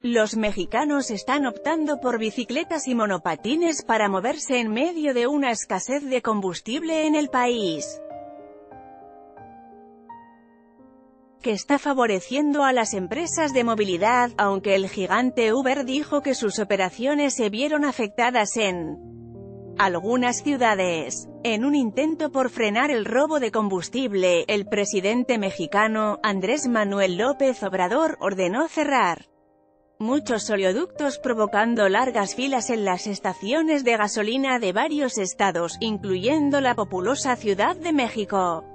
Los mexicanos están optando por bicicletas y monopatines para moverse en medio de una escasez de combustible en el país, que está favoreciendo a las empresas de movilidad, aunque el gigante Uber dijo que sus operaciones se vieron afectadas en algunas ciudades. En un intento por frenar el robo de combustible, el presidente mexicano, Andrés Manuel López Obrador, ordenó cerrar muchos oleoductos, provocando largas filas en las estaciones de gasolina de varios estados, incluyendo la populosa Ciudad de México.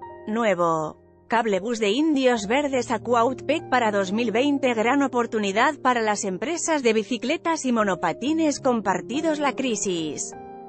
Nuevo cablebús de Indios Verdes a Cuautepec para 2020. Gran oportunidad para las empresas de bicicletas y monopatines compartidos. La crisis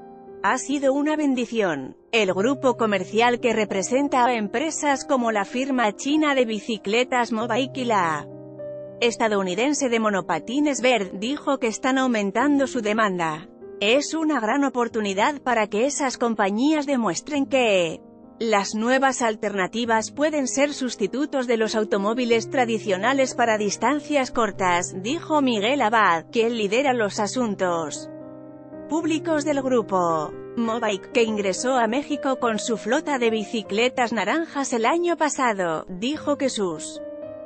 ha sido una bendición. El grupo comercial que representa a empresas como la firma china de bicicletas Mobike y la estadounidense de monopatines Bird dijo que están aumentando su demanda. Es una gran oportunidad para que esas compañías demuestren que las nuevas alternativas pueden ser sustitutos de los automóviles tradicionales para distancias cortas, dijo Miguel Abad, quien lidera los asuntos públicos del grupo Mobike, que ingresó a México con su flota de bicicletas naranjas el año pasado. Dijo que sus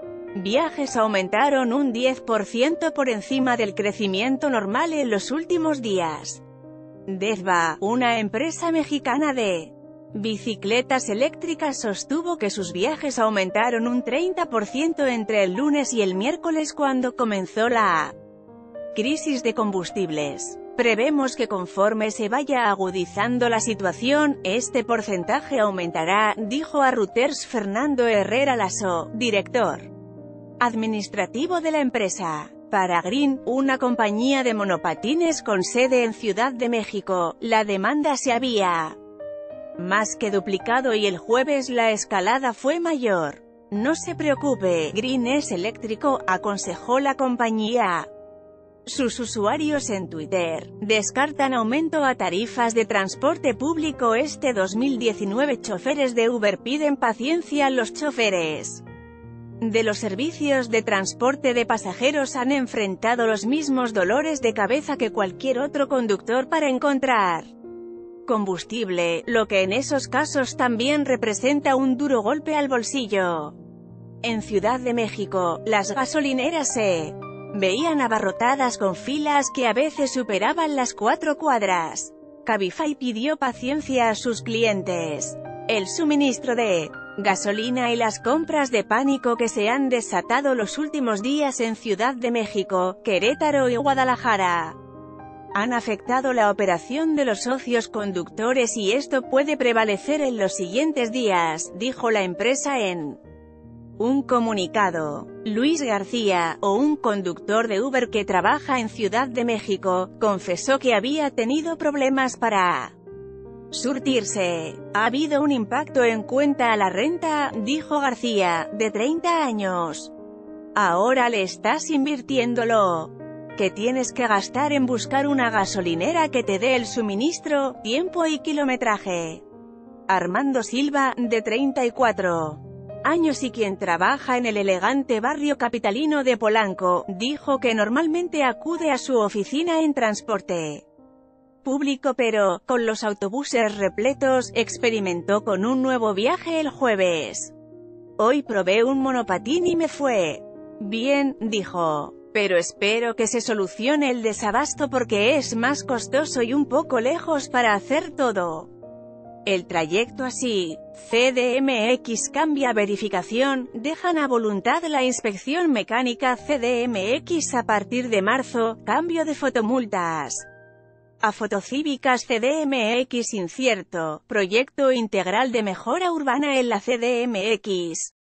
viajes aumentaron un 10% por encima del crecimiento normal en los últimos días. Desva, una empresa mexicana de bicicletas eléctricas, sostuvo que sus viajes aumentaron un 30% entre el lunes y el miércoles cuando comenzó la crisis de combustibles. Prevemos que conforme se vaya agudizando la situación, este porcentaje aumentará, dijo a Reuters Fernando Herrera Lasso, director administrativo de la empresa. Para Green, una compañía de monopatines con sede en Ciudad de México, la demanda se había más que duplicado y el jueves la escalada fue mayor. No se preocupe, Green es eléctrico, aconsejó la compañía. Sus usuarios en Twitter descartan aumento a tarifas de transporte público este 2019. Choferes de Uber piden paciencia a los choferes de los servicios de transporte de pasajeros. Han enfrentado los mismos dolores de cabeza que cualquier otro conductor para encontrar combustible, lo que en esos casos también representa un duro golpe al bolsillo. En Ciudad de México, las gasolineras se veían abarrotadas con filas que a veces superaban las 4 cuadras. Cabify pidió paciencia a sus clientes. El suministro de gasolina y las compras de pánico que se han desatado los últimos días en Ciudad de México, Querétaro y Guadalajara han afectado la operación de los socios conductores y esto puede prevalecer en los siguientes días, dijo la empresa en un comunicado. Luis García, un conductor de Uber que trabaja en Ciudad de México, confesó que había tenido problemas para surtirse. Ha habido un impacto en cuenta a la renta, dijo García, de 30 años. Ahora le estás invirtiéndolo que tienes que gastar en buscar una gasolinera que te dé el suministro, tiempo y kilometraje. Armando Silva, de 34 años y quien trabaja en el elegante barrio capitalino de Polanco, dijo que normalmente acude a su oficina en transporte público pero, con los autobuses repletos, experimentó con un nuevo viaje el jueves. Hoy probé un monopatín y me fue bien, dijo. Pero espero que se solucione el desabasto porque es más costoso y un poco lejos para hacer todo el trayecto así. CDMX cambia verificación, dejan a voluntad la inspección mecánica. CDMX a partir de marzo, cambio de fotomultas a fotocívicas. CDMX incierto, proyecto integral de mejora urbana en la CDMX.